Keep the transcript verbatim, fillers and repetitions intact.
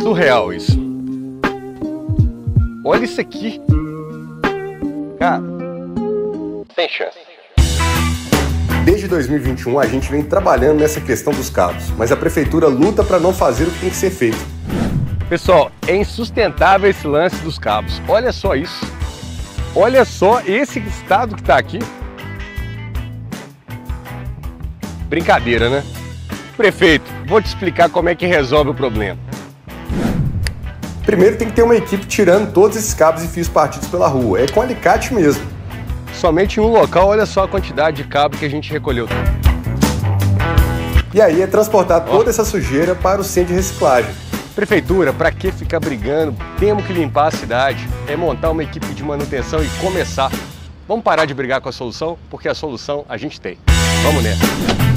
surreal isso. Olha isso aqui. Cara, sem chance. Desde dois mil e vinte e um a gente vem trabalhando nessa questão dos cabos, mas a prefeitura luta para não fazer o que tem que ser feito. Pessoal, é insustentável esse lance dos cabos. Olha só isso. Olha só esse estado que está aqui. Brincadeira, né? Prefeito, vou te explicar como é que resolve o problema. Primeiro tem que ter uma equipe tirando todos esses cabos e fios partidos pela rua. É com alicate mesmo. Somente em um local, olha só a quantidade de cabo que a gente recolheu. E aí é transportar toda oh. essa sujeira para o centro de reciclagem. Prefeitura, para que ficar brigando? Temos que limpar a cidade. É montar uma equipe de manutenção e começar. Vamos parar de brigar com a solução? Porque a solução a gente tem. Vamos nessa.